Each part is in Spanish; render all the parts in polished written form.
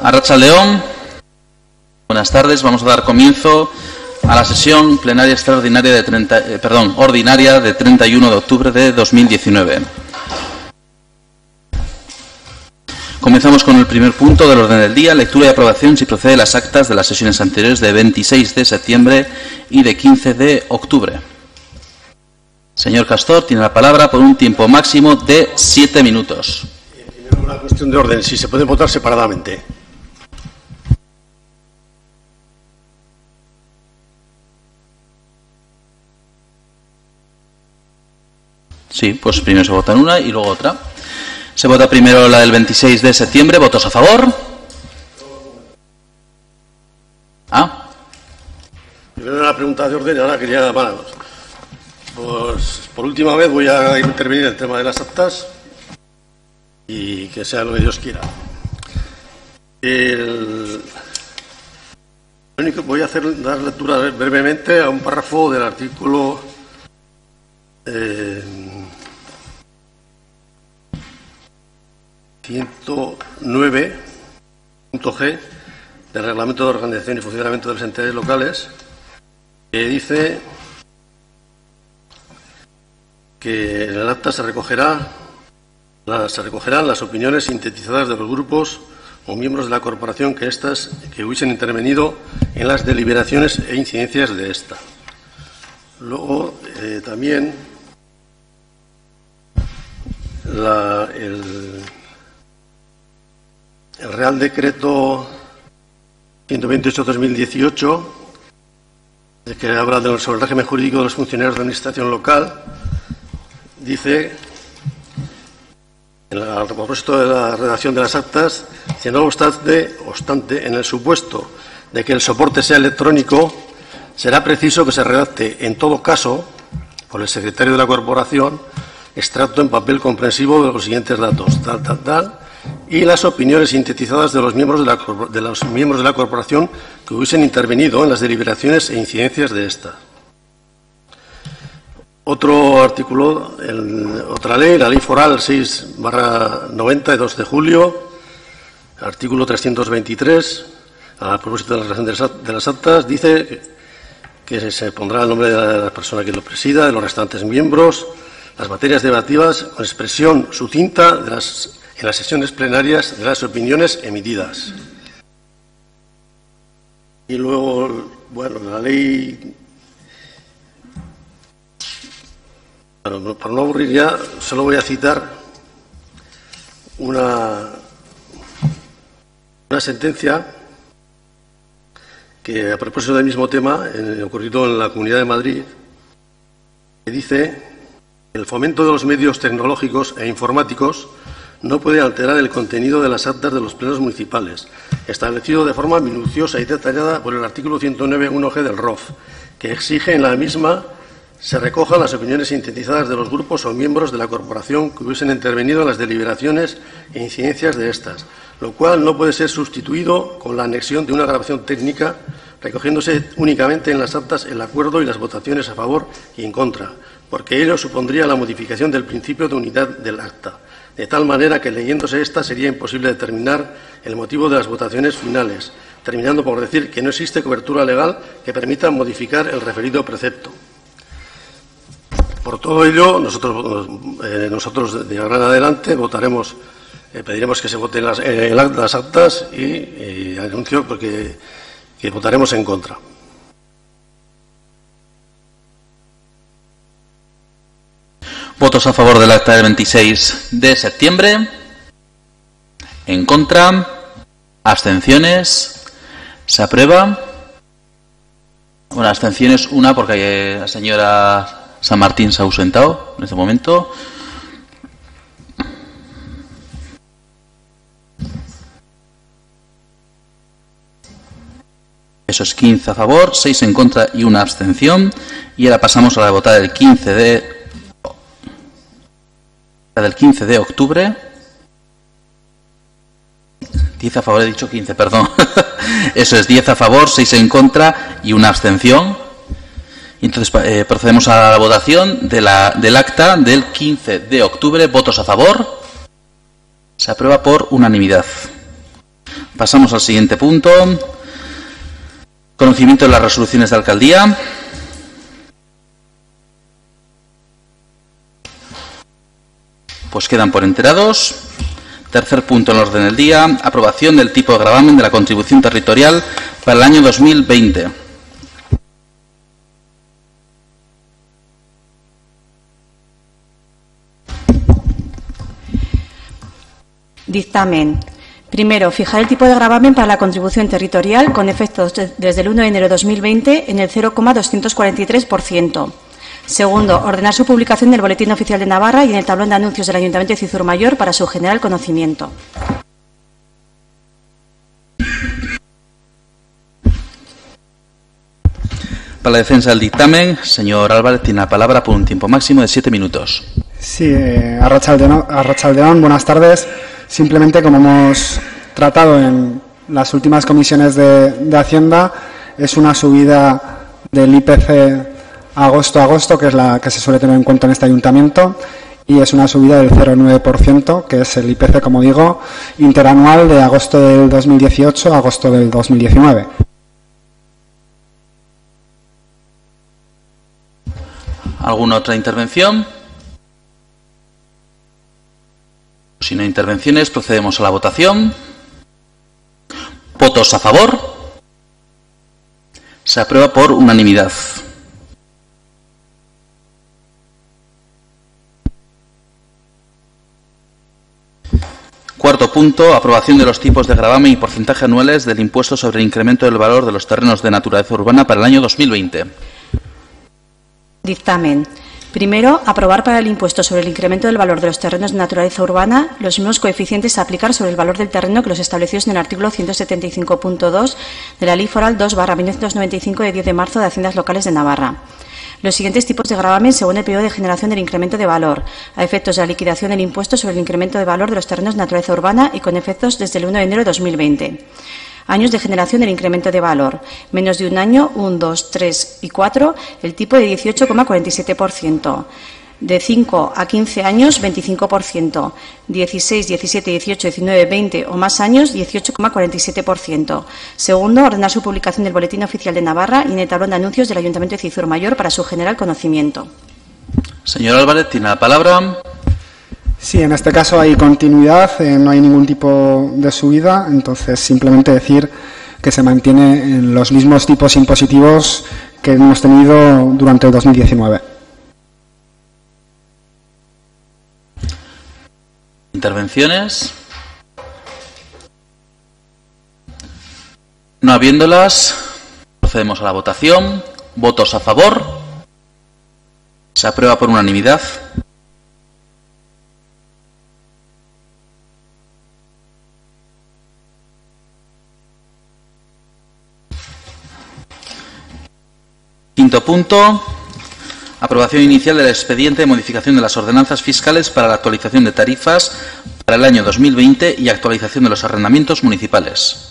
Arratsaldeón. Buenas tardes. Vamos a dar comienzo a la sesión plenaria extraordinaria ordinaria de 31 de octubre de 2019. Comenzamos con el primer punto del orden del día, lectura y aprobación, si procede, las actas de las sesiones anteriores de 26 de septiembre y de 15 de octubre. Señor Castor, tiene la palabra por un tiempo máximo de 7 minutos. Primero una cuestión de orden, si se puede votar separadamente. Sí, pues primero se vota en una y luego otra. Se vota primero la del 26 de septiembre. ¿Votos a favor? Primero la pregunta de orden y ahora quería... Bueno, pues por última vez voy a intervenir en el tema de las actas y que sea lo que Dios quiera. Voy a dar lectura brevemente a un párrafo del artículo 109.g del Reglamento de Organización y Funcionamiento de las Entidades Locales, que dice que en el acta se recogerán las opiniones sintetizadas de los grupos o miembros de la corporación que hubiesen intervenido en las deliberaciones e incidencias de esta. Luego, también el Real Decreto 128/2018, que habla sobre el régimen jurídico de los funcionarios de administración local, dice, a propósito de la redacción de las actas, que no obstante, en el supuesto de que el soporte sea electrónico, será preciso que se redacte, en todo caso, por el secretario de la corporación, extracto en papel comprensivo de los siguientes datos, y las opiniones sintetizadas de los miembros de la corporación que hubiesen intervenido en las deliberaciones e incidencias de esta. Otro artículo, otra ley, la Ley Foral 6/90 de 2 de julio, artículo 323, a propósito de la redacción de las actas, dice que se pondrá el nombre de la persona que lo presida, de los restantes miembros, las materias debatidas con expresión sucinta en las sesiones plenarias de las opiniones emitidas. Y luego, bueno, la ley... Bueno, para no aburrir ya, solo voy a citar una sentencia que, a propósito del mismo tema, ocurrido en la Comunidad de Madrid, que dice: el fomento de los medios tecnológicos e informáticos no puede alterar el contenido de las actas de los plenos municipales, establecido de forma minuciosa y detallada por el artículo 109.1g del ROF, que exige en la misma se recojan las opiniones sintetizadas de los grupos o miembros de la corporación que hubiesen intervenido en las deliberaciones e incidencias de estas, lo cual no puede ser sustituido con la anexión de una grabación técnica, recogiéndose únicamente en las actas el acuerdo y las votaciones a favor y en contra, porque ello supondría la modificación del principio de unidad del acta, de tal manera que leyéndose esta sería imposible determinar el motivo de las votaciones finales, terminando por decir que no existe cobertura legal que permita modificar el referido precepto. Por todo ello, nosotros de ahora en adelante votaremos, pediremos que se voten las actas y anuncio que votaremos en contra. ¿Votos a favor del acta del 26 de septiembre? ¿En contra? ¿Abstenciones? ¿Se aprueba? Bueno, abstenciones una porque la señora San Martín se ha ausentado en este momento. Eso es 15 a favor, 6 en contra y una abstención. Y ahora pasamos a la de votar del 15 de octubre. 10 a favor, he dicho 15, perdón. Eso es 10 a favor, 6 en contra y una abstención. Entonces procedemos a la votación del acta del 15 de octubre. ¿Votos a favor? Se aprueba por unanimidad. Pasamos al siguiente punto. Conocimiento de las resoluciones de alcaldía. Pues quedan por enterados. Tercer punto en el orden del día. Aprobación del tipo de gravamen de la contribución territorial para el año 2020. Dictamen. Primero, fijar el tipo de gravamen para la contribución territorial con efectos desde el 1 de enero de 2020 en el 0,243%. Segundo, ordenar su publicación en el Boletín Oficial de Navarra y en el tablón de anuncios del Ayuntamiento de Cizurmayor para su general conocimiento. Para la defensa del dictamen, señor Álvarez, tiene la palabra por un tiempo máximo de 7 minutos. Sí, Arratsaldeon, buenas tardes. Simplemente, como hemos tratado en las últimas comisiones de Hacienda, es una subida del IPC agosto a agosto, que es la que se suele tener en cuenta en este ayuntamiento, y es una subida del 0,9%, que es el IPC, como digo, interanual de agosto del 2018 a agosto del 2019. ¿Alguna otra intervención? Si no hay intervenciones, procedemos a la votación. ¿Votos a favor? Se aprueba por unanimidad. Cuarto punto, aprobación de los tipos de gravamen y porcentaje anuales del impuesto sobre el incremento del valor de los terrenos de naturaleza urbana para el año 2020. Dictamen. Primero, aprobar para el impuesto sobre el incremento del valor de los terrenos de naturaleza urbana los mismos coeficientes a aplicar sobre el valor del terreno que los establecidos en el artículo 175.2 de la Ley Foral 2/1995 de 10 de marzo de Haciendas Locales de Navarra. Los siguientes tipos de gravamen según el periodo de generación del incremento de valor, a efectos de la liquidación del impuesto sobre el incremento de valor de los terrenos de naturaleza urbana y con efectos desde el 1 de enero de 2020. Años de generación del incremento de valor. Menos de un año, 1, 2, 3 y 4, el tipo de 18,47%. De 5 a 15 años, 25%. 16, 17, 18, 19, 20 o más años, 18,47%. Segundo, ordenar su publicación en el Boletín Oficial de Navarra y en el tablón de anuncios del Ayuntamiento de Cizurmayor para su general conocimiento. Señor Álvarez, tiene la palabra. Sí, en este caso hay continuidad, no hay ningún tipo de subida, entonces simplemente decir que se mantiene en los mismos tipos impositivos que hemos tenido durante el 2019. ¿Intervenciones? No habiéndolas, procedemos a la votación. ¿Votos a favor? Se aprueba por unanimidad. Quinto punto, aprobación inicial del expediente de modificación de las ordenanzas fiscales para la actualización de tarifas para el año 2020 y actualización de los arrendamientos municipales.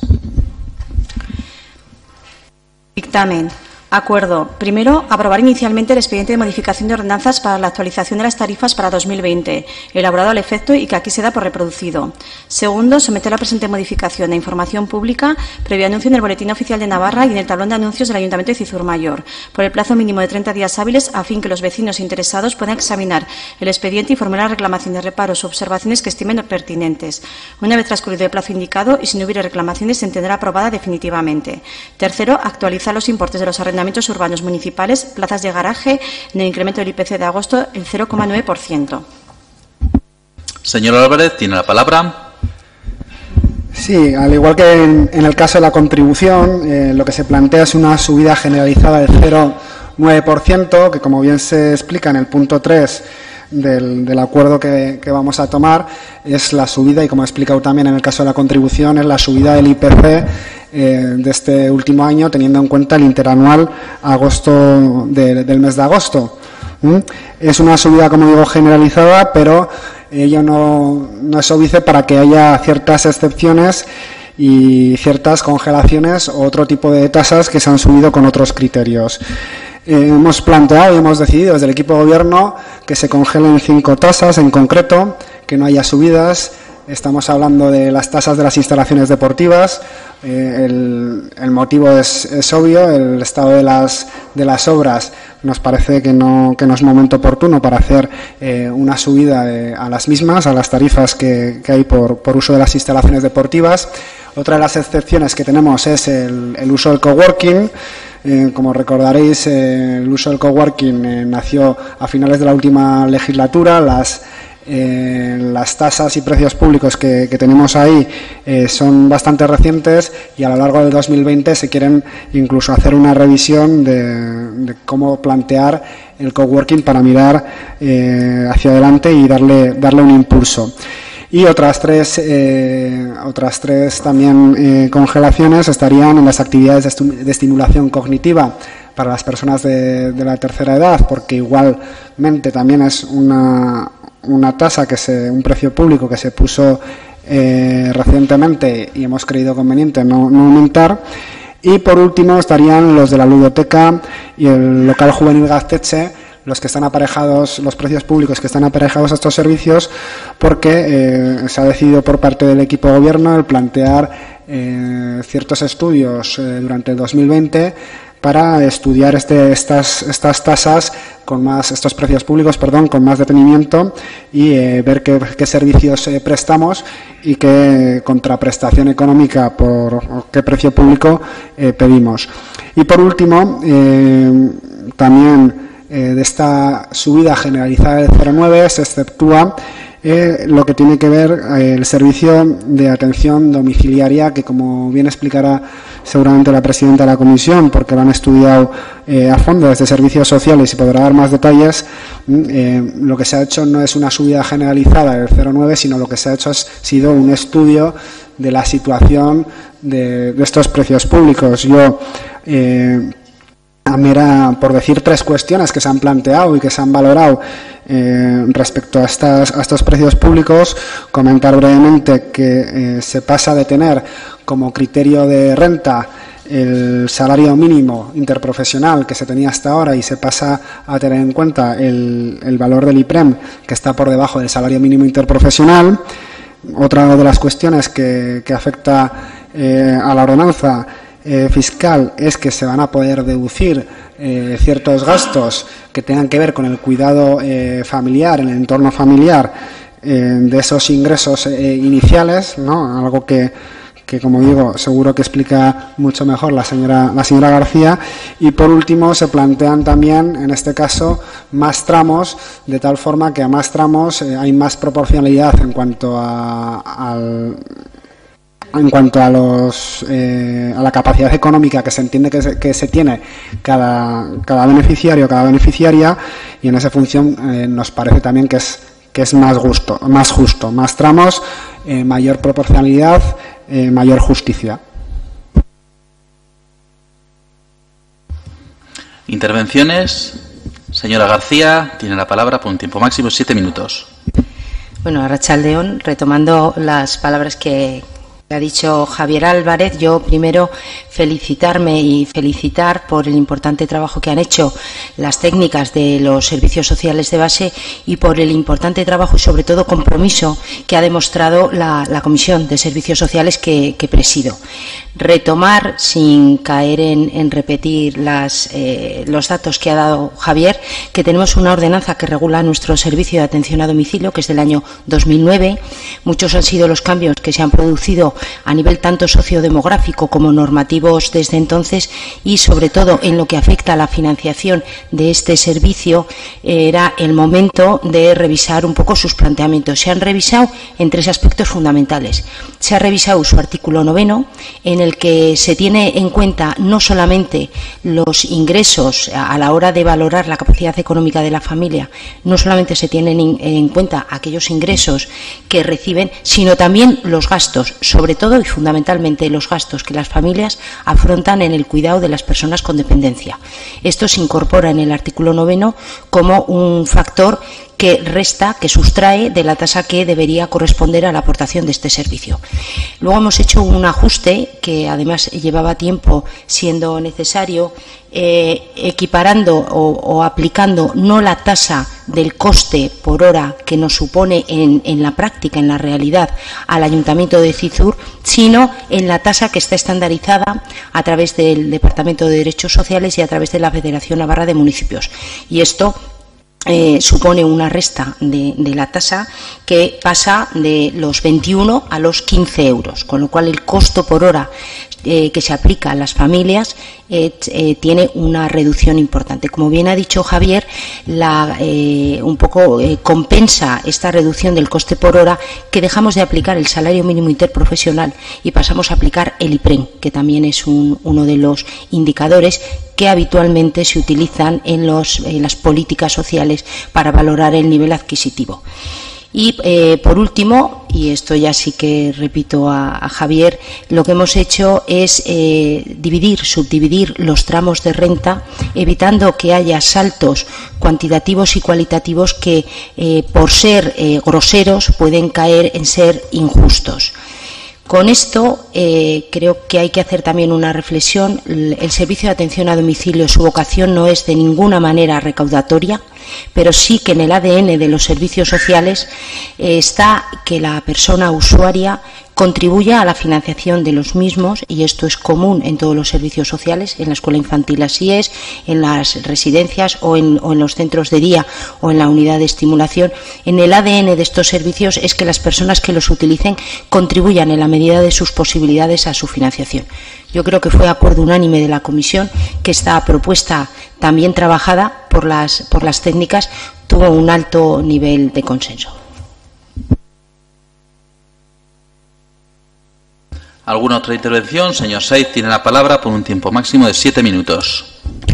Dictamen. Acuerdo. Primero, aprobar inicialmente el expediente de modificación de ordenanzas para la actualización de las tarifas para 2020, elaborado al efecto y que aquí se da por reproducido. Segundo, someter la presente modificación a información pública previo anuncio en el Boletín Oficial de Navarra y en el tablón de anuncios del Ayuntamiento de Cizurmayor, por el plazo mínimo de 30 días hábiles, a fin que los vecinos interesados puedan examinar el expediente y formular reclamaciones, reparos o observaciones que estimen pertinentes. Una vez transcurrido el plazo indicado y si no hubiera reclamaciones, se entenderá aprobada definitivamente. Tercero, actualizar los importes de los arrendamientos urbanos municipales, plazas de garaje, en el incremento del IPC de agosto, el 0,9%. Señor Álvarez, tiene la palabra. Sí, al igual que en el caso de la contribución, lo que se plantea es una subida generalizada del 0,9%, que como bien se explica en el punto 3 del acuerdo que vamos a tomar, es la subida, y como he explicado también en el caso de la contribución, es la subida del IPC de este último año, teniendo en cuenta el interanual agosto del mes de agosto. Es una subida, como digo, generalizada, pero ello no es óbice para que haya ciertas excepciones y ciertas congelaciones o otro tipo de tasas que se han subido con otros criterios. Hemos planteado y hemos decidido desde el equipo de gobierno que se congelen 5 tasas en concreto, que no haya subidas, estamos hablando de las tasas de las instalaciones deportivas. El motivo es obvio, el estado de las obras nos parece que no es momento oportuno para hacer una subida a las mismas, a las tarifas que hay por uso de las instalaciones deportivas. Otra de las excepciones que tenemos es el uso del coworking. Como recordaréis, el uso del coworking nació a finales de la última legislatura. Las tasas y precios públicos que tenemos ahí son bastante recientes y a lo largo del 2020 se quieren incluso hacer una revisión de cómo plantear el coworking para mirar hacia adelante y darle un impulso. Y otras tres también congelaciones estarían en las actividades de estimulación cognitiva para las personas de la tercera edad, porque igualmente también es una tasa un precio público que se puso recientemente y hemos creído conveniente no aumentar. Y por último estarían los de la ludoteca y el local juvenil Gaztetxe, los que están aparejados, los precios públicos que están aparejados a estos servicios, porque se ha decidido por parte del equipo de gobierno el plantear ciertos estudios durante el 2020 para estudiar estas tasas estos precios públicos, con más detenimiento y ver qué servicios prestamos y qué contraprestación económica por qué precio público pedimos. Y por último, también de esta subida generalizada del 0,9 se exceptúa lo que tiene que ver el servicio de atención domiciliaria, que como bien explicará seguramente la presidenta de la comisión, porque lo han estudiado a fondo desde servicios sociales y podrá dar más detalles. Lo que se ha hecho no es una subida generalizada del 0,9, sino lo que se ha hecho ha sido un estudio de la situación de estos precios públicos. Yo por decir tres cuestiones que se han planteado y que se han valorado respecto a estos precios públicos, comentar brevemente que se pasa de tener como criterio de renta el salario mínimo interprofesional que se tenía hasta ahora y se pasa a tener en cuenta el valor del IPREM, que está por debajo del salario mínimo interprofesional. Otra de las cuestiones que afecta a la ordenanza fiscal es que se van a poder deducir ciertos gastos que tengan que ver con el cuidado familiar, en el entorno familiar, de esos ingresos iniciales, ¿no? Algo que como digo, seguro que explica mucho mejor la señora García. Y por último, se plantean también, en este caso, más tramos, de tal forma que a más tramos hay más proporcionalidad en cuanto a la capacidad económica que se entiende que se tiene cada beneficiario, cada beneficiaria, y en esa función nos parece también que es más justo, más tramos, mayor proporcionalidad, mayor justicia. Intervenciones. Señora García, tiene la palabra por un tiempo máximo 7 minutos. Bueno, arratsaldeon, retomando las palabras que ha dicho Javier Álvarez, yo primero felicitarme y felicitar por el importante trabajo que han hecho las técnicas de los servicios sociales de base y por el importante trabajo y sobre todo compromiso que ha demostrado la Comisión de Servicios Sociales que presido. Retomar, sin caer en repetir los datos que ha dado Javier, que tenemos una ordenanza que regula nuestro servicio de atención a domicilio, que es del año 2009. Muchos han sido los cambios que se han producido a nivel tanto sociodemográfico como normativos desde entonces, y sobre todo en lo que afecta a la financiación de este servicio era el momento de revisar un poco sus planteamientos. Se han revisado en 3 aspectos fundamentales. Se ha revisado su artículo 9, en el que se tiene en cuenta no solamente los ingresos a la hora de valorar la capacidad económica de la familia, no solamente se tienen en cuenta aquellos ingresos que reciben, sino también los gastos, sobre todo y fundamentalmente los gastos que las familias afrontan en el cuidado de las personas con dependencia. Esto se incorpora en el artículo 9 como un factor que resta, que sustrae de la tasa que debería corresponder a la aportación de este servicio. Luego hemos hecho un ajuste que además llevaba tiempo siendo necesario, equiparando o aplicando no la tasa del coste por hora que nos supone en la práctica, en la realidad, al Ayuntamiento de Cizur, sino en la tasa que está estandarizada a través del Departamento de Derechos Sociales y a través de la Federación Navarra de Municipios. Y esto supone una resta de la tasa que pasa de los 21 a los 15 euros, con lo cual el costo por hora que se aplica a las familias tiene una reducción importante. Como bien ha dicho Javier, un poco compensa esta reducción del coste por hora que dejamos de aplicar el salario mínimo interprofesional y pasamos a aplicar el IPREN, que también es uno de los indicadores que habitualmente se utilizan en las políticas sociales para valorar el nivel adquisitivo. Y por último, y esto ya sí que repito a Javier, lo que hemos hecho es subdividir los tramos de renta, evitando que haya saltos cuantitativos y cualitativos que, por ser groseros, pueden caer en ser injustos. Con esto creo que hay que hacer también una reflexión. El servicio de atención a domicilio, su vocación no es de ninguna manera recaudatoria, pero sí que en el ADN de los servicios sociales está que la persona usuaria contribuya a la financiación de los mismos, y esto es común en todos los servicios sociales, en la escuela infantil así es, en las residencias o en los centros de día o en la unidad de estimulación. En el ADN de estos servicios es que las personas que los utilicen contribuyan en la medida de sus posibilidades a su financiación. Yo creo que fue acuerdo unánime de la Comisión que esta propuesta, también trabajada por las técnicas, tuvo un alto nivel de consenso. ¿Alguna otra intervención? Señor Saiz tiene la palabra por un tiempo máximo de 7 minutos.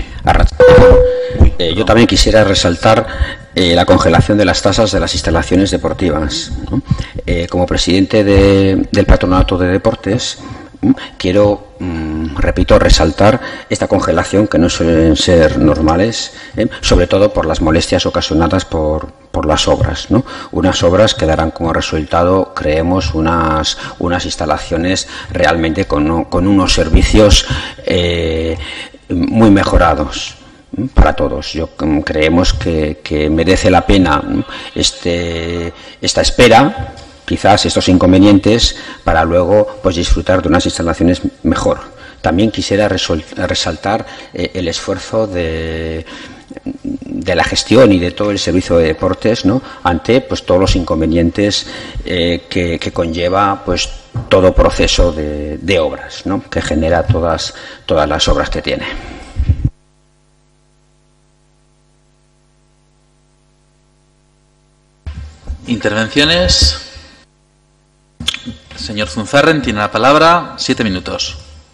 Yo también quisiera resaltar la congelación de las tasas de las instalaciones deportivas, ¿no? Como presidente del Patronato de Deportes, quiero, repito, resaltar esta congelación, que no suelen ser normales, sobre todo por las molestias ocasionadas por las obras, ¿no? Unas obras que darán como resultado, creemos, unas instalaciones realmente con unos servicios muy mejorados para todos. Creemos que merece la pena esta espera, quizás estos inconvenientes, para luego pues disfrutar de unas instalaciones mejor. También quisiera resaltar el esfuerzo de la gestión y de todo el servicio de deportes, ¿no?, ante pues todos los inconvenientes que conlleva pues todo proceso de obras, ¿no?, que genera todas las obras que tiene. Intervenciones. Señor Zunzarren tiene la palabra, 7 minutos.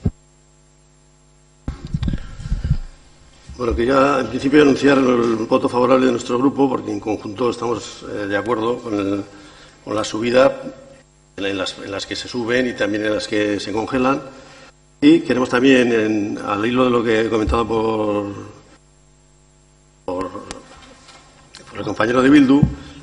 Bueno, quería en principio anunciar el voto favorable de nuestro grupo, porque en conjunto estamos de acuerdo con la subida en las que se suben y también en las que se congelan. Y queremos también, al hilo de lo que he comentado por el compañero de Bildu,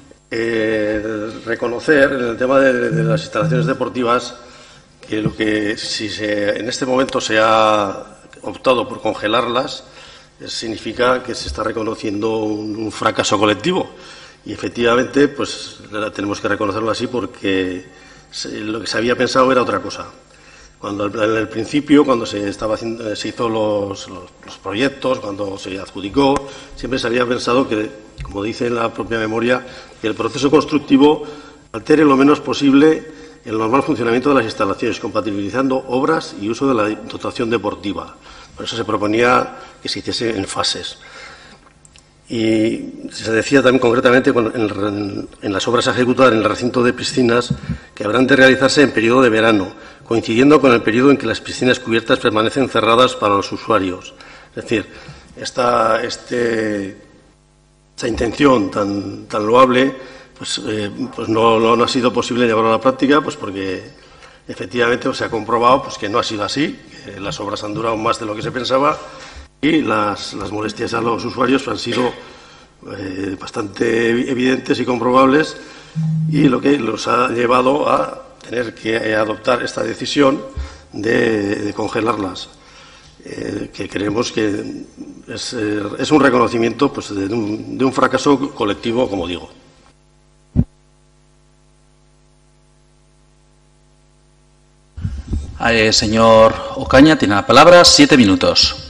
reconocer en el tema de las instalaciones deportivas que si en este momento se ha optado por congelarlas, significa que se está reconociendo un fracaso colectivo, y efectivamente pues tenemos que reconocerlo así, porque lo que se había pensado era otra cosa. Cuando en el principio, cuando se hizo los proyectos, cuando se adjudicó, siempre se había pensado que, como dice en la propia memoria, que el proceso constructivo altere lo menos posible el normal funcionamiento de las instalaciones, compatibilizando obras y uso de la dotación deportiva. Por eso se proponía que se hiciese en fases. Y se decía también concretamente en las obras a ejecutar en el recinto de piscinas que habrán de realizarse en periodo de verano, coincidiendo con el periodo en que las piscinas cubiertas permanecen cerradas para los usuarios. Es decir, esta intención tan loable pues no ha sido posible llevarla a la práctica, pues porque efectivamente se ha comprobado pues que no ha sido así, que las obras han durado más de lo que se pensaba y las molestias a los usuarios han sido bastante evidentes y comprobables, y lo que los ha llevado a tener que adoptar esta decisión de congelarlas, que creemos que es un reconocimiento, pues, de un fracaso colectivo, como digo. Señor Ocaña, tiene la palabra, 7 minutos.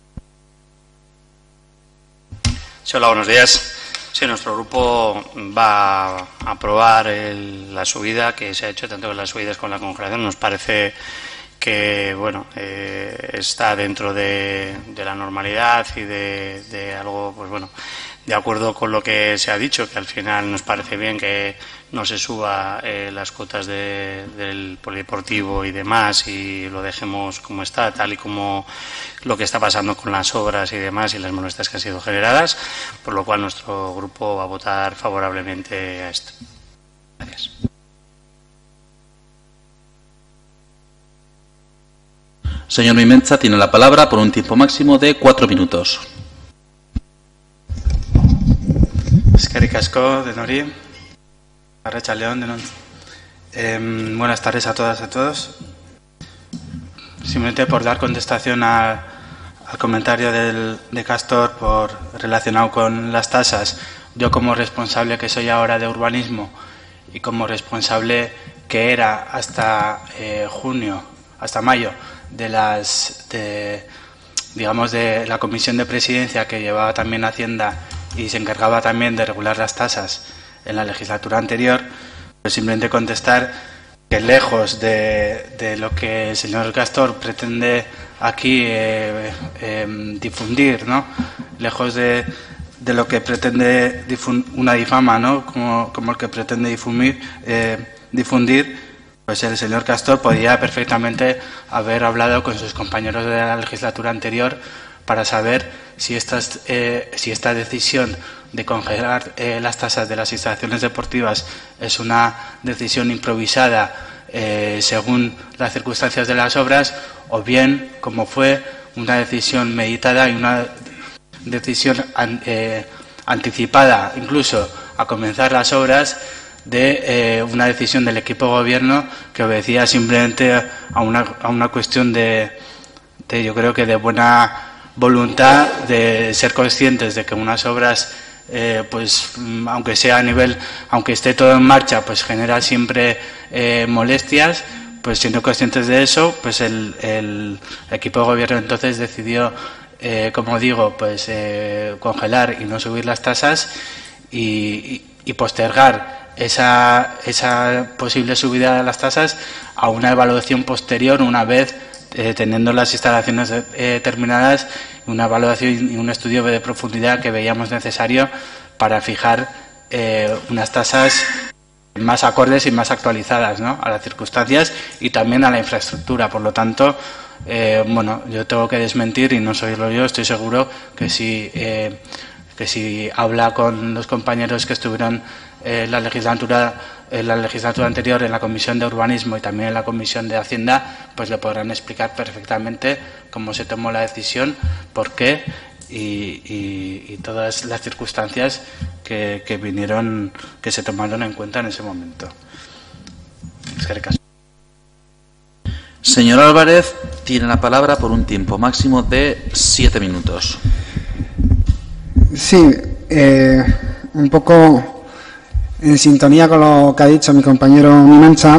Sí, hola, buenos días. Sí, nuestro grupo va a aprobar la subida que se ha hecho, tanto con las subidas como la congelación. Nos parece que, bueno, está dentro de la normalidad y de algo, pues bueno, de acuerdo con lo que se ha dicho, que al final nos parece bien que no se suba las cuotas del polideportivo y demás, y lo dejemos como está, tal y como lo que está pasando con las obras y demás y las molestias que han sido generadas, por lo cual nuestro grupo va a votar favorablemente a esto. Gracias. Señor Mimenza, tiene la palabra por un tiempo máximo de 4 minutos. Eskerrik asko, denori. Arratsalde-on, denon. Buenas tardes a todas y a todos. Simplemente por dar contestación al comentario de Castor relacionado con las tasas. Yo, como responsable que soy ahora de urbanismo y como responsable que era hasta hasta mayo, de la comisión de presidencia que llevaba también Hacienda y se encargaba también de regular las tasas en la legislatura anterior, pues simplemente contestar que lejos de lo que el señor Castor pretende aquí difundir, ¿no? Lejos de lo que pretende una difama, ¿no? Como el que pretende difundir, pues el señor Castor podía perfectamente haber hablado con sus compañeros de la legislatura anterior para saber si esta decisión de congelar las tasas de las instalaciones deportivas es una decisión improvisada según las circunstancias de las obras, o bien como fue una decisión meditada y una decisión anticipada incluso a comenzar las obras, de una decisión del equipo de gobierno que obedecía simplemente a una cuestión yo creo que de buena voluntad, de ser conscientes de que unas obras pues aunque esté todo en marcha, pues genera siempre molestias. Pues siendo conscientes de eso, pues el equipo de gobierno entonces decidió, como digo, pues congelar y no subir las tasas y postergar esa posible subida de las tasas a una evaluación posterior, una vez teniendo las instalaciones terminadas, una evaluación y un estudio de profundidad que veíamos necesario para fijar unas tasas más acordes y más actualizadas, ¿no?, a las circunstancias y también a la infraestructura. Por lo tanto, bueno, yo tengo que desmentir, y no soy yo, estoy seguro que si habla con los compañeros que estuvieron en la legislatura anterior en la Comisión de Urbanismo y también en la Comisión de Hacienda, pues le podrán explicar perfectamente cómo se tomó la decisión, por qué y todas las circunstancias que se tomaron en cuenta en ese momento. Señor Álvarez, tiene la palabra por un tiempo máximo de 7 minutos. Sí, un poco en sintonía con lo que ha dicho mi compañero Mimenza.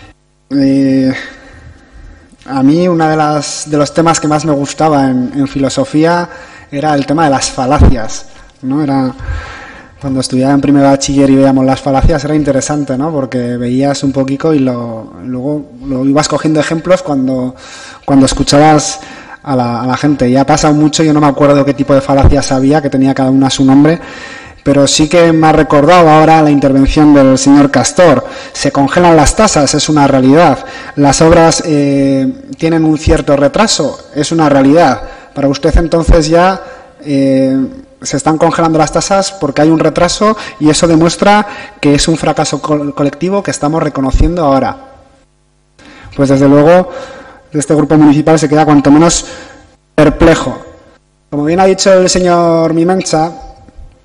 A mí uno de los temas que más me gustaba en filosofía era el tema de las falacias, ¿no? Era cuando estudiaba en primer bachiller y veíamos las falacias, era interesante, ¿no? Porque veías un poquito y luego lo ibas cogiendo ejemplos cuando escuchabas a la gente. Ya ha pasado mucho, yo no me acuerdo qué tipo de falacias había, que tenía cada una su nombre, pero sí que me ha recordado ahora la intervención del señor Castor. Se congelan las tasas, es una realidad. Las obras tienen un cierto retraso, es una realidad. Para usted entonces ya se están congelando las tasas porque hay un retraso, y eso demuestra que es un fracaso colectivo que estamos reconociendo ahora. Pues desde luego este grupo municipal se queda cuanto menos perplejo. Como bien ha dicho el señor Mimenza,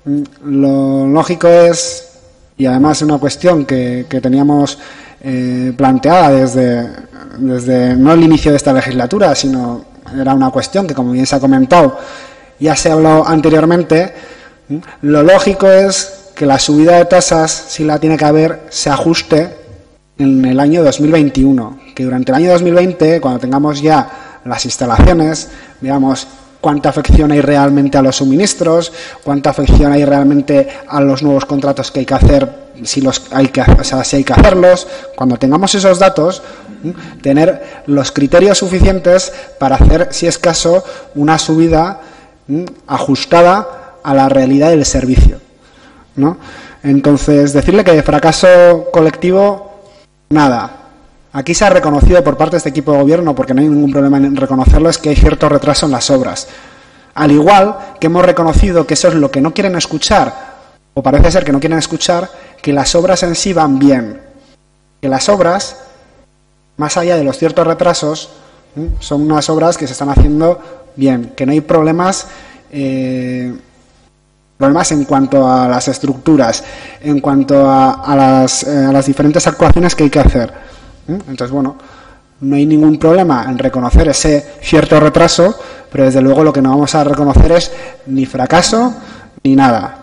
Lo lógico es, y además es una cuestión que teníamos planteada desde no el inicio de esta legislatura, sino era una cuestión que, como bien se ha comentado, ya se habló anteriormente. Lo lógico es que la subida de tasas, si la tiene que haber, se ajuste en el año 2021, que durante el año 2020, cuando tengamos ya las instalaciones, veamos cuánta afección hay realmente a los suministros, cuánta afección hay realmente a los nuevos contratos que hay que hacer, si hay que hacerlos. Cuando tengamos esos datos, tener los criterios suficientes para hacer, si es caso, una subida ajustada a la realidad del servicio, ¿no? Entonces, decirle que de fracaso colectivo, nada. Aquí se ha reconocido por parte de este equipo de gobierno, porque no hay ningún problema en reconocerlo, es que hay cierto retraso en las obras. Al igual que hemos reconocido que eso es lo que no quieren escuchar, o parece ser que no quieren escuchar, que las obras en sí van bien. Que las obras, más allá de los ciertos retrasos, son unas obras que se están haciendo bien, que no hay problemas en cuanto a las estructuras, en cuanto a las diferentes actuaciones que hay que hacer. Entonces, bueno, no hay ningún problema en reconocer ese cierto retraso, pero desde luego lo que no vamos a reconocer es ni fracaso ni nada.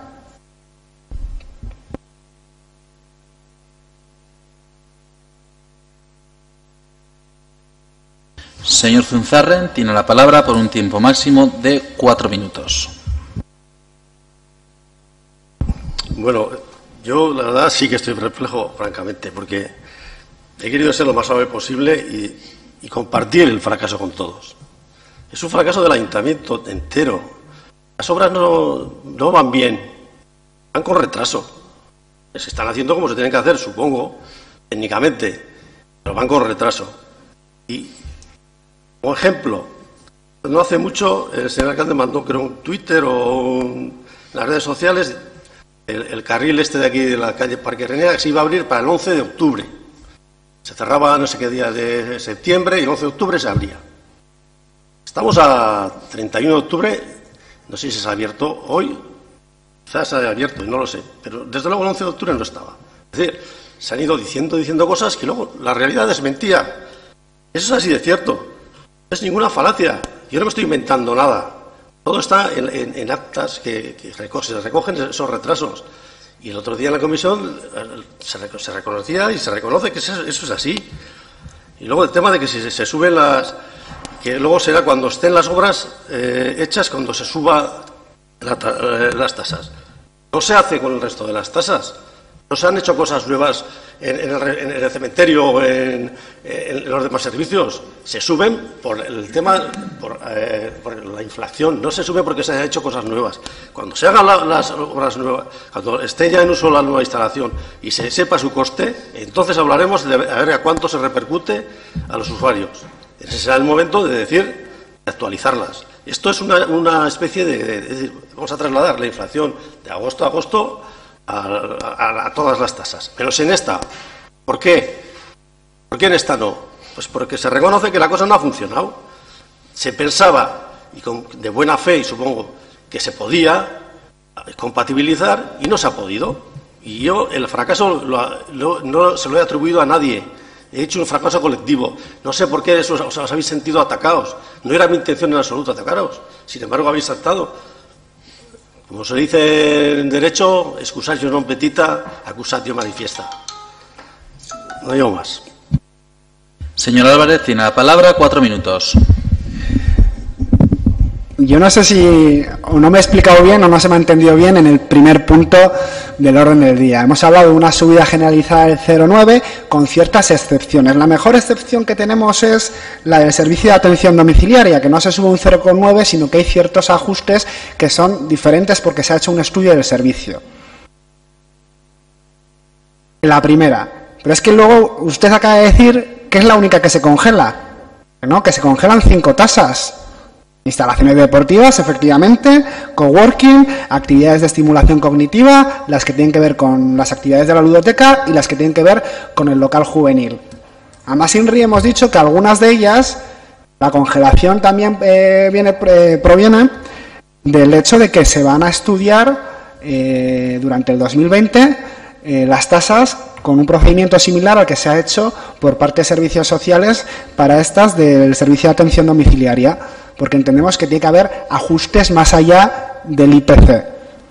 Señor Zunzarren, tiene la palabra por un tiempo máximo de 4 minutos. Bueno, yo la verdad sí que estoy perplejo, francamente, porque he querido ser lo más suave posible y compartir el fracaso con todos. Es un fracaso del ayuntamiento entero. Las obras no van bien, van con retraso. Se están haciendo como se tienen que hacer, supongo, técnicamente, pero van con retraso. Y, como ejemplo, no hace mucho el señor alcalde mandó, creo, un Twitter o en las redes sociales, el carril este de aquí de la calle Parque Renea, que se iba a abrir para el 11 de octubre. Se cerraba no sé qué día de septiembre y el 11 de octubre se abría. Estamos a 31 de octubre, no sé si se ha abierto hoy, quizás se haya abierto, no lo sé, pero desde luego el 11 de octubre no estaba. Es decir, se han ido diciendo cosas que luego la realidad desmentía. Eso es así de cierto, no es ninguna falacia, yo no me estoy inventando nada. Todo está en actas que se recogen esos retrasos. Y el otro día en la comisión se reconocía y se reconoce que eso es así. Y luego el tema de que si se suben que luego será cuando estén las obras hechas, cuando se suba las tasas. No se hace con el resto de las tasas. No se han hecho cosas nuevas en el cementerio o en los demás servicios. Se suben por el tema, por la inflación. No se sube porque se hayan hecho cosas nuevas. Cuando se hagan las obras nuevas, cuando esté ya en uso la nueva instalación y se sepa su coste, entonces hablaremos de a ver a cuánto se repercute a los usuarios. Ese será el momento de decir, de actualizarlas. Esto es una especie de vamos a trasladar la inflación de agosto a agosto a todas las tasas, menos en esta. ¿Por qué? ¿Por qué en esta no? Pues porque se reconoce que la cosa no ha funcionado. Se pensaba, y de buena fe, y supongo que se podía compatibilizar, y no se ha podido. Y yo el fracaso no se lo he atribuido a nadie. He hecho un fracaso colectivo. No sé por qué os habéis sentido atacados. No era mi intención en absoluto atacaros. Sin embargo, habéis saltado. Como se dice en derecho, excusatio non petita, accusatio manifesta. No digo más. Señor Álvarez, tiene la palabra, 4 minutos. Yo no sé si o no me he explicado bien o no se me ha entendido bien en el primer punto del orden del día. Hemos hablado de una subida generalizada del 0,9 con ciertas excepciones. La mejor excepción que tenemos es la del servicio de atención domiciliaria, que no se sube un 0,9, sino que hay ciertos ajustes que son diferentes porque se ha hecho un estudio del servicio. La primera. Pero es que luego usted acaba de decir que es la única que se congela. ¿No? Que se congelan 5 tasas. Instalaciones deportivas, efectivamente, coworking, actividades de estimulación cognitiva, las que tienen que ver con las actividades de la ludoteca y las que tienen que ver con el local juvenil. A más INRI hemos dicho que algunas de ellas, la congelación también proviene del hecho de que se van a estudiar durante el 2020 las tasas con un procedimiento similar al que se ha hecho por parte de servicios sociales para estas del servicio de atención domiciliaria, porque entendemos que tiene que haber ajustes más allá del IPC.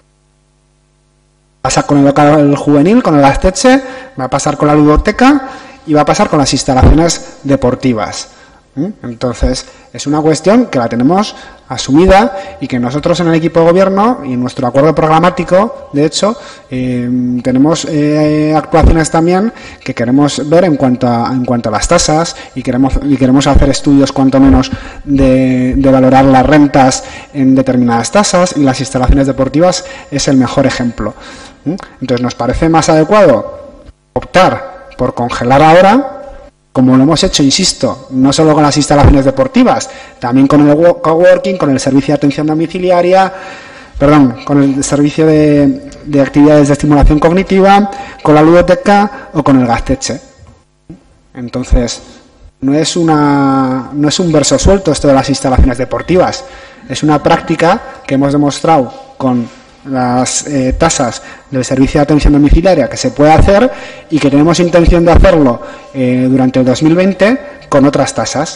Pasa con el local juvenil, con el Gaztetxe, va a pasar con la ludoteca y va a pasar con las instalaciones deportivas. Entonces, es una cuestión que la tenemos asumida y que nosotros en el equipo de gobierno y en nuestro acuerdo programático, de hecho, tenemos actuaciones también que queremos ver en cuanto a las tasas y queremos hacer estudios cuanto menos de valorar las rentas en determinadas tasas, y las instalaciones deportivas es el mejor ejemplo. Entonces, nos parece más adecuado optar por congelar ahora, como lo hemos hecho, insisto, no solo con las instalaciones deportivas, también con el coworking, con el servicio de atención domiciliaria, con el servicio de actividades de estimulación cognitiva, con la ludoteca o con el Gaztetxe. Entonces, no es un verso suelto esto de las instalaciones deportivas, es una práctica que hemos demostrado con las tasas del servicio de atención domiciliaria que se puede hacer y que tenemos intención de hacerlo durante el 2020 con otras tasas.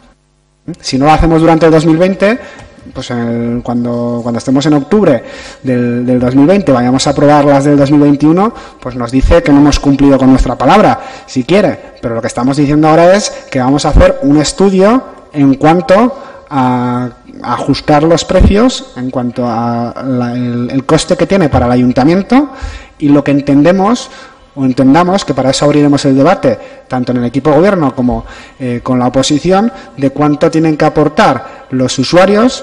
Si no lo hacemos durante el 2020, pues cuando estemos en octubre del 2020 vayamos a aprobar las del 2021, pues nos dice que no hemos cumplido con nuestra palabra, si quiere. Pero lo que estamos diciendo ahora es que vamos a hacer un estudio en cuanto a ajustar los precios, en cuanto a el coste que tiene para el ayuntamiento, y lo que entendamos que para eso abriremos el debate tanto en el equipo de gobierno como con la oposición, de cuánto tienen que aportar los usuarios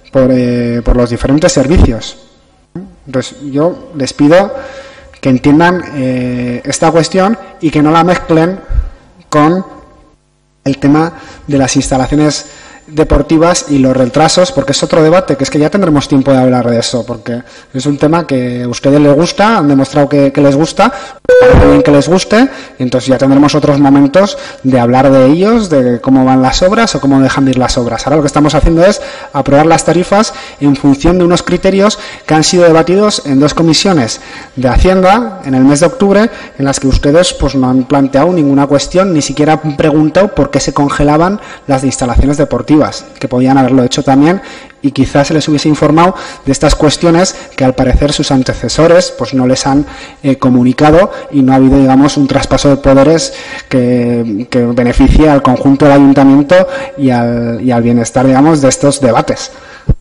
por los diferentes servicios. Entonces, yo les pido que entiendan esta cuestión y que no la mezclen con el tema de las instalaciones deportivas y los retrasos, porque es otro debate, que es que ya tendremos tiempo de hablar de eso, porque es un tema que a ustedes les gusta, han demostrado que les gusta, parece bien que les guste, y entonces ya tendremos otros momentos de hablar de ellos, de cómo van las obras o cómo dejan de ir las obras. Ahora lo que estamos haciendo es aprobar las tarifas en función de unos criterios que han sido debatidos en dos comisiones de Hacienda en el mes de octubre, en las que ustedes pues no han planteado ninguna cuestión, ni siquiera han preguntado por qué se congelaban las instalaciones deportivas, que podían haberlo hecho también, y quizás se les hubiese informado de estas cuestiones que al parecer sus antecesores pues no les han comunicado, y no ha habido, digamos, un traspaso de poderes que beneficie al conjunto del ayuntamiento y al bienestar, digamos, de estos debates.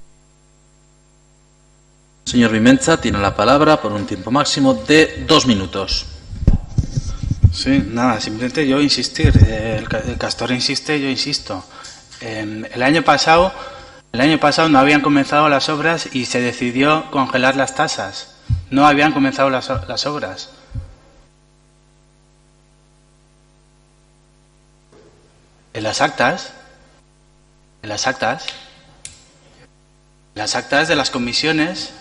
Señor Vimenza, tiene la palabra por un tiempo máximo de 2 minutos. Sí, nada, simplemente yo insistir. El Castor insiste, yo insisto. El año pasado no habían comenzado las obras y se decidió congelar las tasas. No habían comenzado las obras. En las actas de las comisiones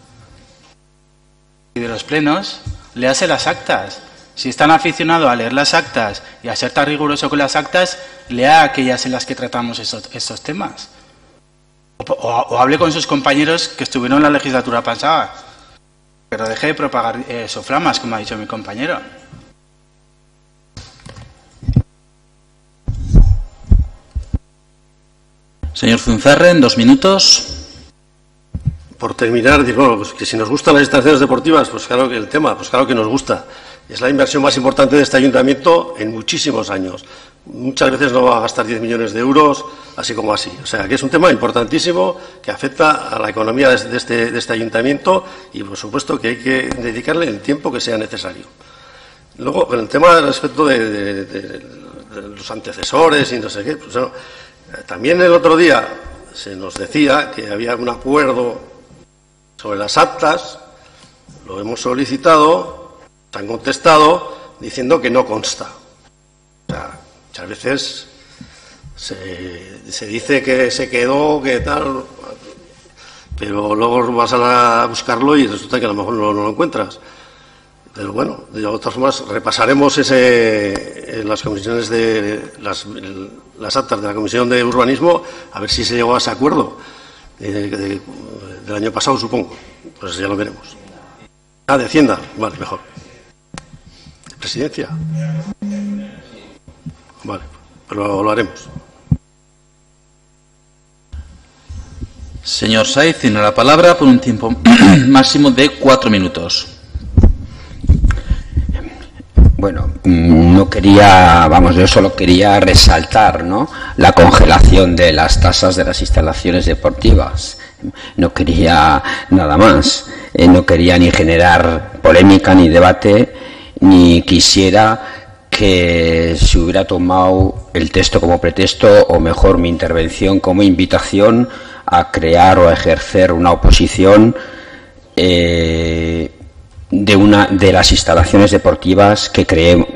y de los plenos, léase las actas. Si es tan aficionado a leer las actas y a ser tan riguroso con las actas, lea aquellas en las que tratamos estos temas. O hable con sus compañeros que estuvieron en la legislatura pasada. Pero deje de propagar soflamas, como ha dicho mi compañero. Señor Zunzarre, en 2 minutos. Por terminar, digo, pues que si nos gustan las instalaciones deportivas, pues claro que el tema, pues claro que nos gusta. Es la inversión más importante de este ayuntamiento en muchísimos años. Muchas veces no va a gastar 10 millones de euros, así como así. O sea, que es un tema importantísimo que afecta a la economía de este ayuntamiento, y, por supuesto, que hay que dedicarle el tiempo que sea necesario. Luego, con el tema respecto de los antecesores y no sé qué, pues bueno, también el otro día se nos decía que había un acuerdo sobre las actas, lo hemos solicitado, se han contestado diciendo que no consta. O sea, muchas veces se dice que se quedó, que tal, pero luego vas a buscarlo y resulta que a lo mejor no lo encuentras. Pero bueno, de todas formas repasaremos en las comisiones las actas de la Comisión de Urbanismo, a ver si se llegó a ese acuerdo del año pasado, supongo. Pues ya lo veremos. Ah, de Hacienda. Vale, mejor. Presidencia. Vale, pero lo haremos. Señor Saiz, tiene la palabra por un tiempo máximo de 4 minutos. Bueno, no quería, vamos, yo solo quería resaltar, ¿no?, la congelación de las tasas de las instalaciones deportivas. No quería nada más. No quería ni generar polémica ni debate, ni quisiera que se hubiera tomado el texto como pretexto, o mejor, mi intervención como invitación a crear o a ejercer una oposición de las instalaciones deportivas que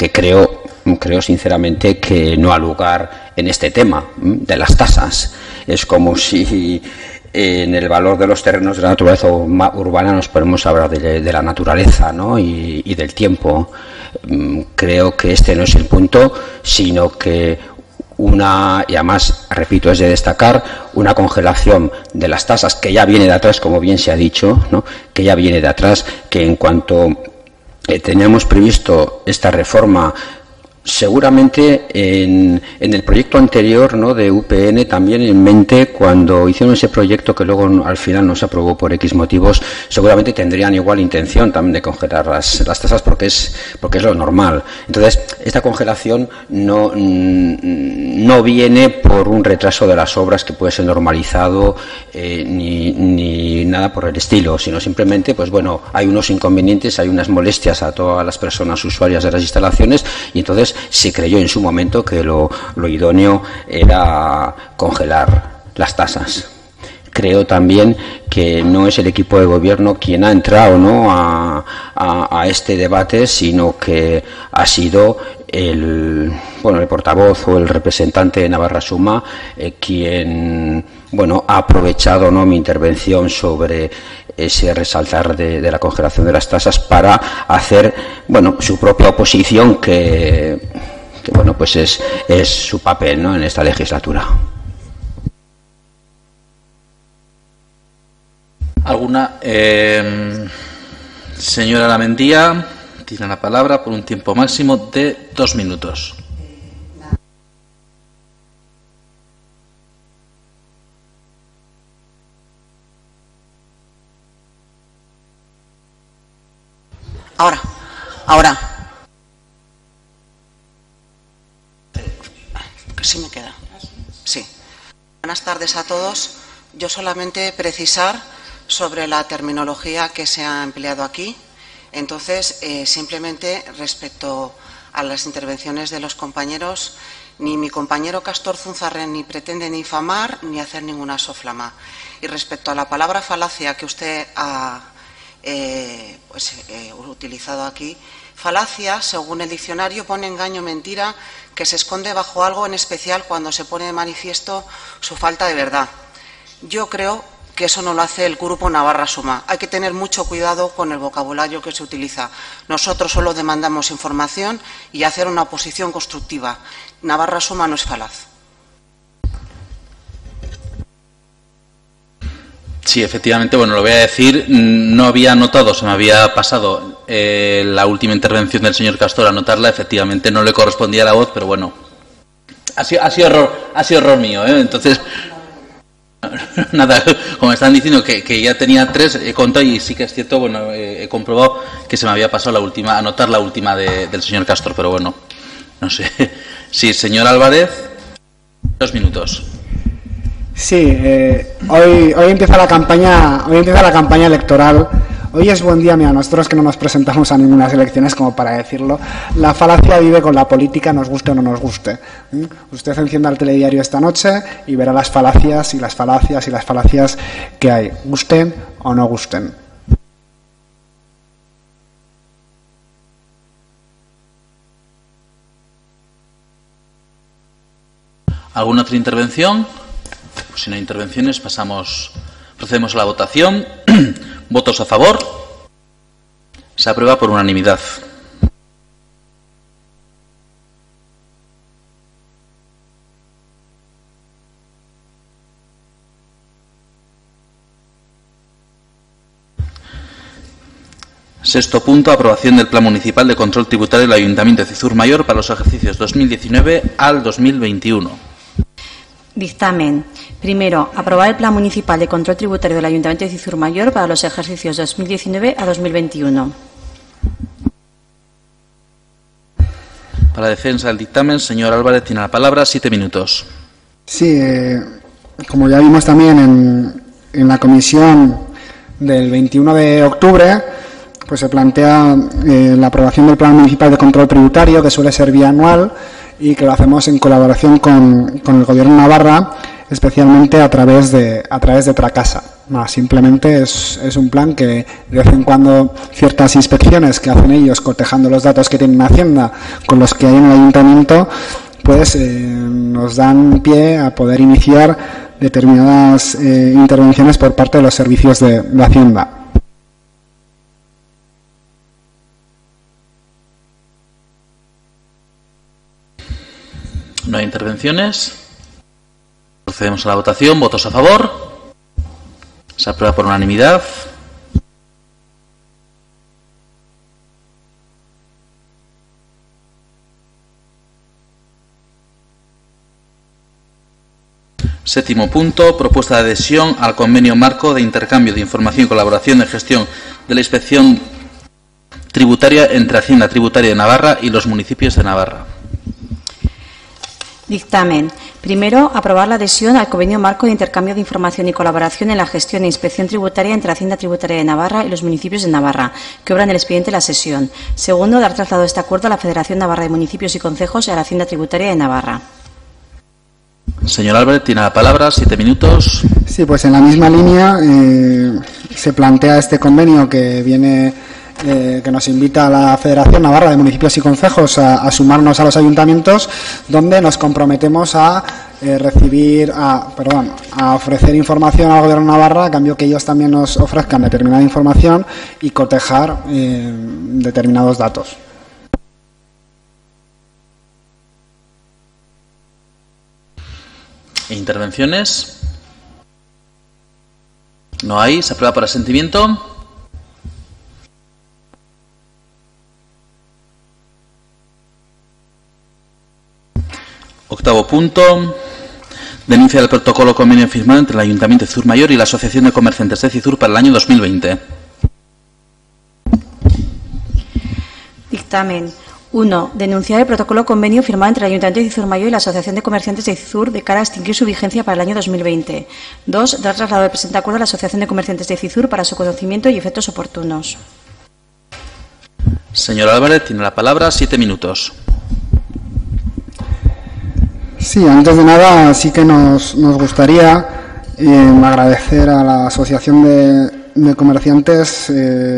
creo sinceramente que no ha lugar en este tema de las tasas. Es como si en el valor de los terrenos de la naturaleza urbana nos ponemos a hablar de la naturaleza, ¿no?, y del tiempo. Creo que este no es el punto, sino que y además, repito, es de destacar una congelación de las tasas que ya viene de atrás, como bien se ha dicho, ¿no?, que ya viene de atrás, que en cuanto teníamos previsto esta reforma, seguramente en el proyecto anterior, ¿no?, de UPN, también en mente, cuando hicieron ese proyecto que luego al final no se aprobó por X motivos, seguramente tendrían igual intención también de congelar las tasas, porque es lo normal. Entonces, esta congelación no viene por un retraso de las obras que puede ser normalizado, ni nada por el estilo, sino simplemente, pues bueno, hay unos inconvenientes, hay unas molestias a todas las personas usuarias de las instalaciones, y entonces se creyó en su momento que lo idóneo era congelar las tasas. Creo también que no es el equipo de gobierno quien ha entrado, ¿no?, a este debate, sino que ha sido el portavoz o el representante de Navarra Suma quien ha aprovechado, ¿no?, mi intervención sobre ese resaltar de la congelación de las tasas para hacer su propia oposición, que pues es su papel, ¿no?, en esta legislatura. ¿Alguna? Señora Lamendía, tiene la palabra por un tiempo máximo de 2 minutos. Ahora. Sí me queda. Sí. Buenas tardes a todos. Yo solamente precisar sobre la terminología que se ha empleado aquí. Entonces, simplemente respecto a las intervenciones de los compañeros, ni mi compañero Castor Zunzarren ni pretende ni difamar ni hacer ninguna soflama. Y respecto a la palabra falacia que usted ha utilizado aquí, falacia, según el diccionario, pone engaño, mentira, que se esconde bajo algo, en especial cuando se pone de manifiesto su falta de verdad. Yo creo que eso no lo hace el grupo Navarra Suma. Hay que tener mucho cuidado con el vocabulario que se utiliza. Nosotros solo demandamos información y hacer una oposición constructiva. Navarra Suma no es falaz. Sí, efectivamente, lo voy a decir, no había notado, se me había pasado la última intervención del señor Castor, anotarla, efectivamente no le correspondía la voz, pero bueno, ha sido error mío, entonces, nada, como me están diciendo que ya tenía 3, he contado y sí que es cierto, he comprobado que se me había pasado anotar la última del señor Castor, pero bueno, no sé. Sí, señor Álvarez, 2 minutos. Sí, hoy empieza la campaña electoral. Hoy es buen día, mira, nosotros que no nos presentamos a ninguna elecciones, como para decirlo. La falacia vive con la política, nos guste o no nos guste. Usted encienda el telediario esta noche y verá las falacias y las falacias y las falacias que hay, gusten o no gusten. ¿Alguna otra intervención? Pues si no hay intervenciones, procedemos a la votación. ¿Votos a favor? Se aprueba por unanimidad. Sexto punto, aprobación del Plan Municipal de Control Tributario del Ayuntamiento de Cizur Mayor para los ejercicios 2019 al 2021. Dictamen. Primero, aprobar el Plan Municipal de Control Tributario del Ayuntamiento de Cizur Mayor para los ejercicios 2019 a 2021. Para la defensa del dictamen, señor Álvarez, tiene la palabra, 7 minutos. Sí, como ya vimos también en la comisión del 21 de octubre, pues se plantea la aprobación del Plan Municipal de Control Tributario, que suele ser bianual y que lo hacemos en colaboración con el Gobierno de Navarra, especialmente a través de Tracasa. Simplemente es un plan que de vez en cuando ciertas inspecciones que hacen ellos, cotejando los datos que tienen Hacienda con los que hay en el Ayuntamiento, pues nos dan pie a poder iniciar determinadas intervenciones por parte de los servicios de Hacienda. No hay intervenciones. Procedemos a la votación. ¿Votos a favor? Se aprueba por unanimidad. Séptimo punto, propuesta de adhesión al convenio marco de intercambio de información y colaboración en gestión de la inspección tributaria entre Hacienda Tributaria de Navarra y los municipios de Navarra. Dictamen. Primero, aprobar la adhesión al convenio marco de intercambio de información y colaboración en la gestión e inspección tributaria entre Hacienda Tributaria de Navarra y los municipios de Navarra, que obran el expediente de la sesión. Segundo, dar traslado de este acuerdo a la Federación Navarra de Municipios y Concejos y a la Hacienda Tributaria de Navarra. Señor Álvarez, tiene la palabra, 7 minutos. Sí, pues en la misma línea se plantea este convenio que viene, que nos invita a la Federación Navarra de Municipios y Concejos a sumarnos a los ayuntamientos, donde nos comprometemos a ofrecer información al Gobierno de Navarra a cambio que ellos también nos ofrezcan determinada información y cotejar determinados datos. ¿Intervenciones? No hay. ¿Se aprueba por asentimiento? Octavo punto. Denuncia del protocolo convenio firmado entre el Ayuntamiento de Cizur Mayor y la Asociación de Comerciantes de Cizur para el año 2020. Dictamen. 1. Denunciar el protocolo convenio firmado entre el Ayuntamiento de Cizur Mayor y la Asociación de Comerciantes de Cizur de cara a extinguir su vigencia para el año 2020. 2. Dar traslado del presente acuerdo a la Asociación de Comerciantes de Cizur para su conocimiento y efectos oportunos. Señor Álvarez, tiene la palabra, 7 minutos. Sí, antes de nada sí que nos gustaría agradecer a la Asociación de Comerciantes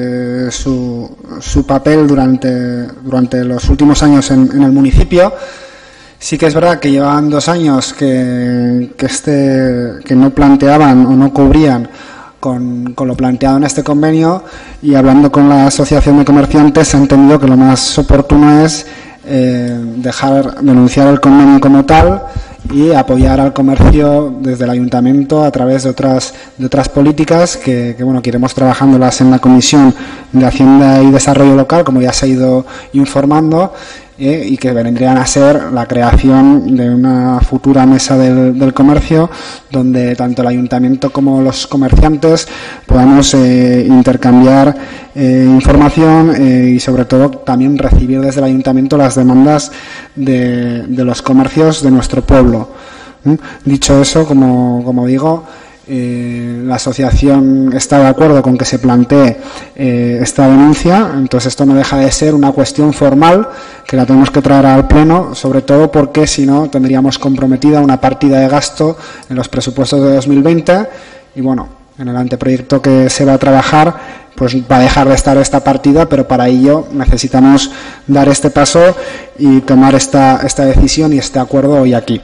su papel durante los últimos años en el municipio. Sí que es verdad que llevaban 2 años que no planteaban o no cubrían con lo planteado en este convenio, y hablando con la Asociación de Comerciantes se ha entendido que lo más oportuno es denunciar el convenio como tal y apoyar al comercio desde el ayuntamiento a través de otras políticas que iremos trabajándolas en la Comisión de Hacienda y Desarrollo Local, como ya se ha ido informando, y que vendrían a ser la creación de una futura mesa del comercio donde tanto el ayuntamiento como los comerciantes podamos intercambiar información y sobre todo también recibir desde el ayuntamiento las demandas de los comercios de nuestro pueblo. Dicho eso, como digo, la asociación está de acuerdo con que se plantee esta denuncia, entonces esto no deja de ser una cuestión formal que la tenemos que traer al Pleno, sobre todo porque si no tendríamos comprometida una partida de gasto en los presupuestos de 2020 y en el anteproyecto que se va a trabajar pues va a dejar de estar esta partida, pero para ello necesitamos dar este paso y tomar esta decisión y este acuerdo hoy aquí.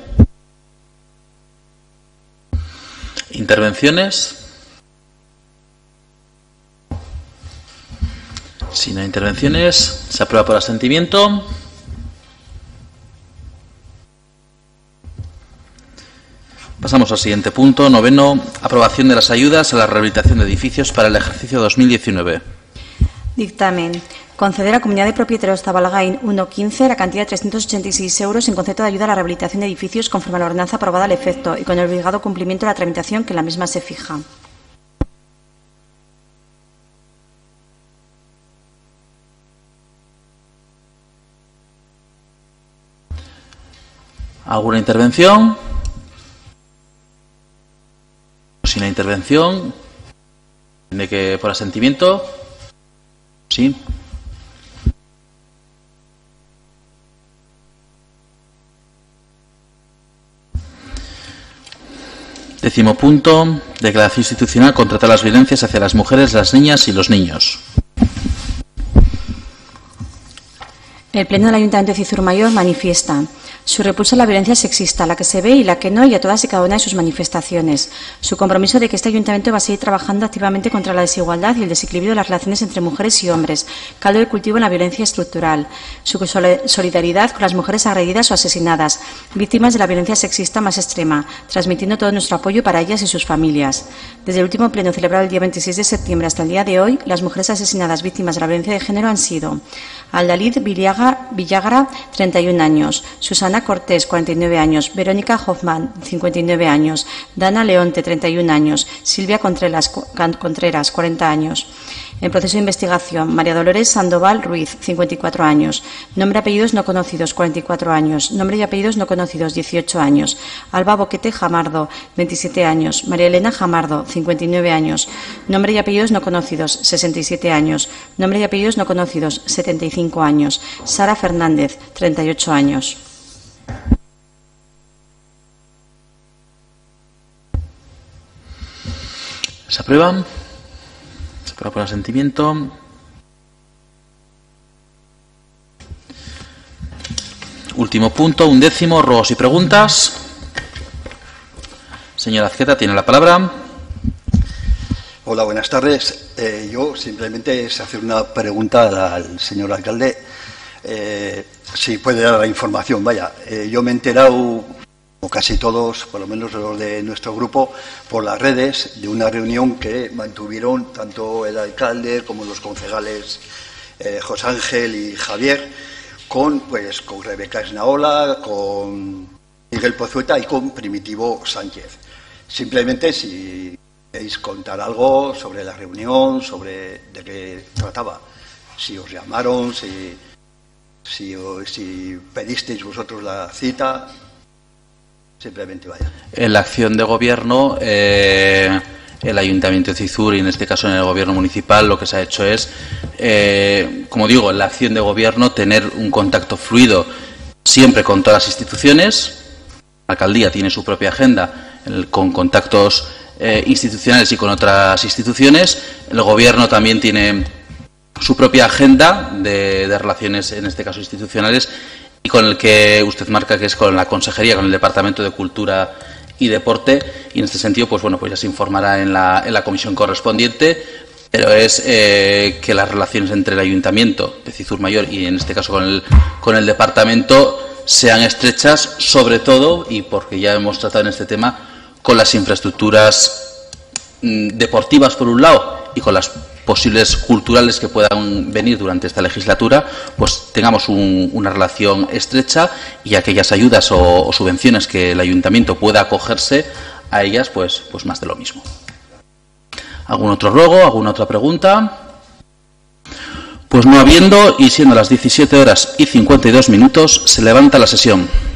¿Intervenciones? Si no hay intervenciones, se aprueba por asentimiento. Pasamos al siguiente punto, 9º, aprobación de las ayudas a la rehabilitación de edificios para el ejercicio 2019. Dictamen. Conceder a Comunidad de Propietarios Zabalgain 1.15 la cantidad de 386 euros en concepto de ayuda a la rehabilitación de edificios conforme a la ordenanza aprobada al efecto y con el obligado cumplimiento de la tramitación que en la misma se fija. ¿Alguna intervención? Sin la intervención, ¿tiene que por asentimiento? Sí. Décimo punto, declaración institucional contra todas las violencias hacia las mujeres, las niñas y los niños. El Pleno del Ayuntamiento de Cizur Mayor manifiesta su repulso a la violencia sexista, la que se ve y la que no, y a todas y cada una de sus manifestaciones. Su compromiso de que este Ayuntamiento va a seguir trabajando activamente contra la desigualdad y el desequilibrio de las relaciones entre mujeres y hombres, caldo de cultivo en la violencia estructural. Su solidaridad con las mujeres agredidas o asesinadas, víctimas de la violencia sexista más extrema, transmitiendo todo nuestro apoyo para ellas y sus familias. Desde el último pleno celebrado el día 26 de septiembre hasta el día de hoy, las mujeres asesinadas víctimas de la violencia de género han sido Aldalid Villagra, 31 años, Susana Cortés, 49 años, Verónica Hoffman, 59 años, Dana Leonte, 31 años, Silvia Contreras, 40 años. En proceso de investigación, María Dolores Sandoval Ruiz, 54 años, nombre y apellidos no conocidos, 44 años, nombre y apellidos no conocidos, 18 años, Alba Boquete Jamardo, 27 años, María Elena Jamardo, 59 años, nombre y apellidos no conocidos, 67 años, nombre y apellidos no conocidos, 75 años, Sara Fernández, 38 años. ¿Se aprueban? ¿Se aprueba por asentimiento? Último punto, 11º, ruegos y preguntas. Señora Azqueta, tiene la palabra. Hola, buenas tardes. Yo simplemente es hacer una pregunta al señor alcalde. Si puede dar la información. Vaya, yo me he enterado, o casi todos, por lo menos los de nuestro grupo, por las redes, de una reunión que mantuvieron tanto el alcalde como los concejales José Ángel y Javier, con Rebeca Esnaola, con Miguel Pozueta y con Primitivo Sánchez. Simplemente si queréis contar algo sobre la reunión, sobre de qué trataba, si os llamaron, si pedisteis vosotros la cita. Simplemente vaya. En la acción de gobierno, el Ayuntamiento de Cizur, y en este caso en el gobierno municipal, lo que se ha hecho es, como digo, en la acción de gobierno, tener un contacto fluido siempre con todas las instituciones. La alcaldía tiene su propia agenda con contactos institucionales y con otras instituciones. El gobierno también tiene su propia agenda de relaciones, en este caso institucionales, y con el que usted marca que es con la Consejería, con el Departamento de Cultura y Deporte, y en este sentido pues ya se informará en la comisión correspondiente, pero es que las relaciones entre el Ayuntamiento de Cizur Mayor y en este caso con el Departamento sean estrechas, sobre todo, y porque ya hemos tratado en este tema, con las infraestructuras deportivas por un lado y con las posibles culturales que puedan venir durante esta legislatura, pues tengamos una relación estrecha, y aquellas ayudas o subvenciones que el Ayuntamiento pueda acogerse a ellas, pues más de lo mismo. ¿Algún otro ruego? ¿Alguna otra pregunta? Pues no habiendo, y siendo las 17 horas y 52 minutos, se levanta la sesión.